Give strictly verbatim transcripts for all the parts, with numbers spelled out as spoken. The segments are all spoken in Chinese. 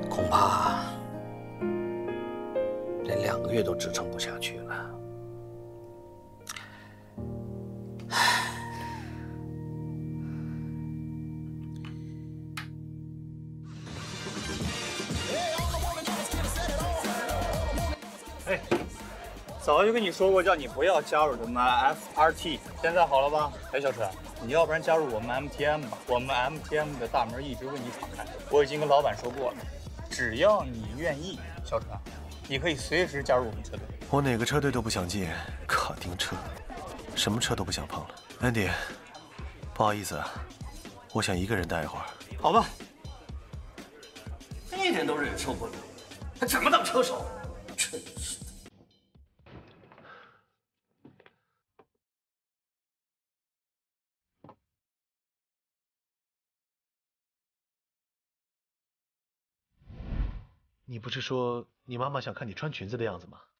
恐怕连两个月都支撑不下去了。 哎，早就跟你说过，叫你不要加入什么 F R T， 现在好了吧？哎，小陈，你要不然加入我们 M T M 吧？我们 M T M 的大门一直为你敞开，我已经跟老板说过了，只要你愿意，小陈，你可以随时加入我们车队。 我哪个车队都不想进，卡丁车，什么车都不想碰了。Andy， 不好意思啊，我想一个人待一会儿。 好吧。 一点都忍受不了，还怎么当车手？真是的。 你不是说你妈妈想看你穿裙子的样子吗？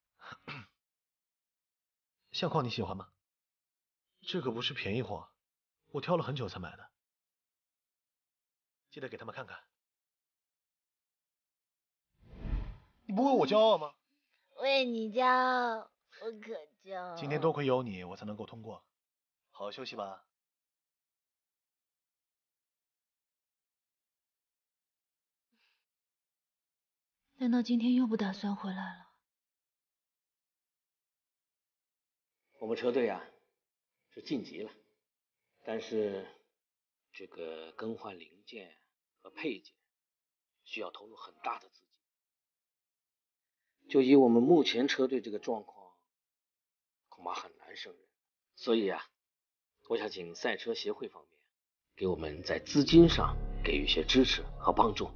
相框你喜欢吗？这可不是便宜货，我挑了很久才买的，记得给他们看看。你不为我骄傲吗？ 为你骄傲，我可骄傲。 今天多亏有你，我才能够通过。好好休息吧。 难道今天又不打算回来了？ 我们车队啊是晋级了，但是这个更换零件和配件需要投入很大的资金。就以我们目前车队这个状况，恐怕很难胜任。所以啊，我想请赛车协会方面给我们在资金上给予一些支持和帮助。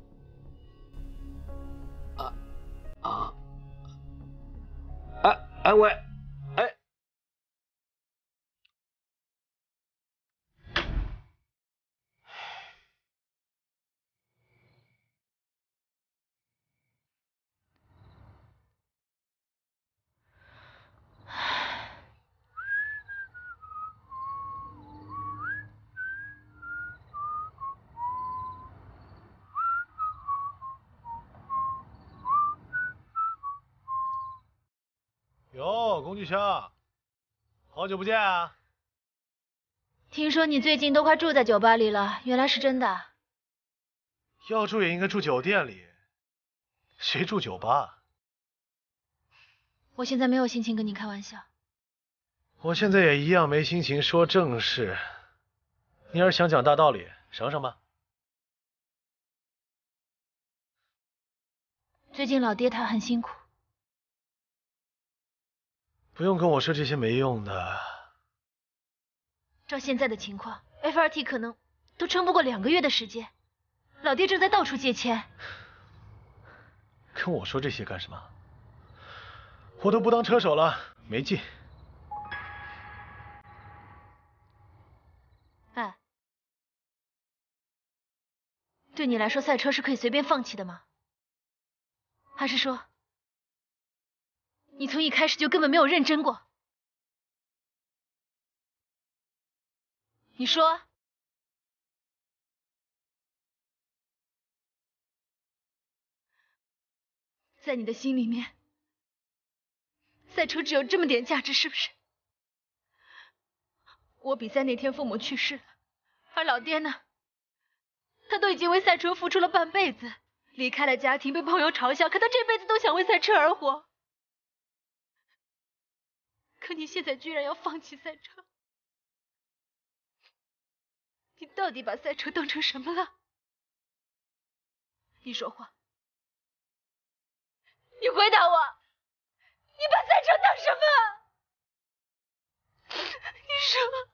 啊啊！哎哎喂！哎！ 哟，龚继强，好久不见啊！ 听说你最近都快住在酒吧里了，原来是真的。 要住也应该住酒店里，谁住酒吧？ 我现在没有心情跟你开玩笑。 我现在也一样没心情说正事。你要是想讲大道理，省省吧。 最近老爹他很辛苦。 不用跟我说这些没用的。 照现在的情况 ，F R T 可能都撑不过两个月的时间。老爹正在到处借钱。 跟我说这些干什么？我都不当车手了，没劲。 哎，对你来说，赛车是可以随便放弃的吗？还是说，你从一开始就根本没有认真过？你说。在你的心里面，赛车只有这么点价值，是不是？我比赛那天父母去世了，而老爹呢，他都已经为赛车付出了半辈子，离开了家庭，被朋友嘲笑，可他这辈子都想为赛车而活。可你现在居然要放弃赛车，你到底把赛车当成什么了？你说话，你回答我，你把赛车当什么？你说。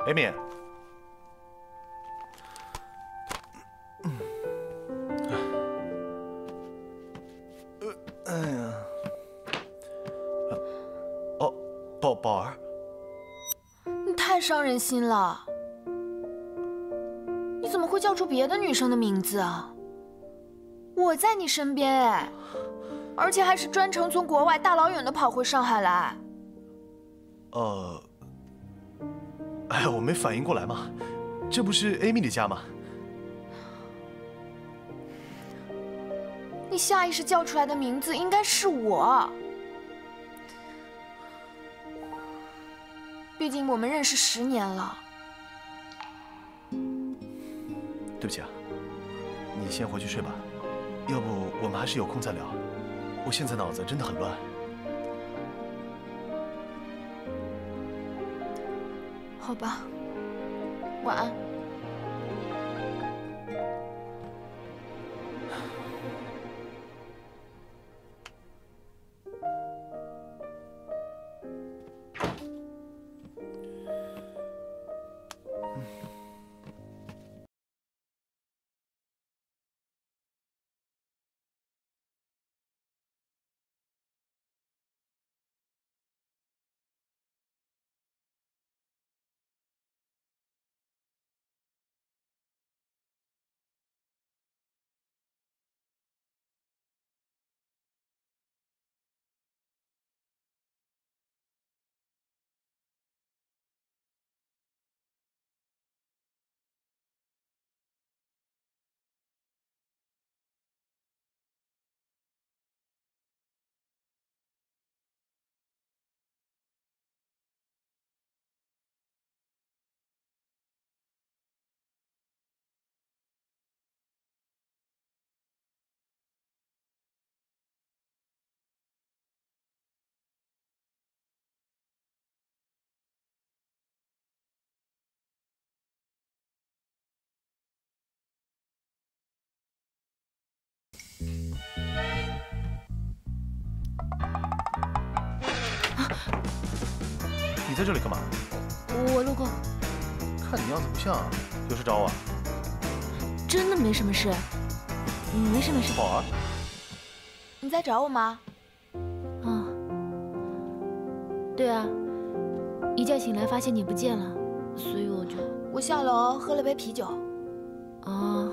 Amy。哎呀，哦，宝宝儿， 你太伤人心了。你怎么会叫出别的女生的名字啊？我在你身边哎，而且还是专程从国外大老远的跑回上海来。 呃，哎呀，我没反应过来嘛，这不是 Amy 的家吗？ 你下意识叫出来的名字应该是我，毕竟我们认识十年了。 对不起啊，你先回去睡吧，要不我们还是有空再聊。我现在脑子真的很乱。 好吧，晚安。 你在这里干嘛？ 我路过。 看你样子不像，有事找我啊？ 真的没什么事。嗯，没事没事。 宝儿， 你在找我吗？ 啊，对啊，一觉醒来发现你不见了，所以我就…… 我下楼喝了杯啤酒。 哦。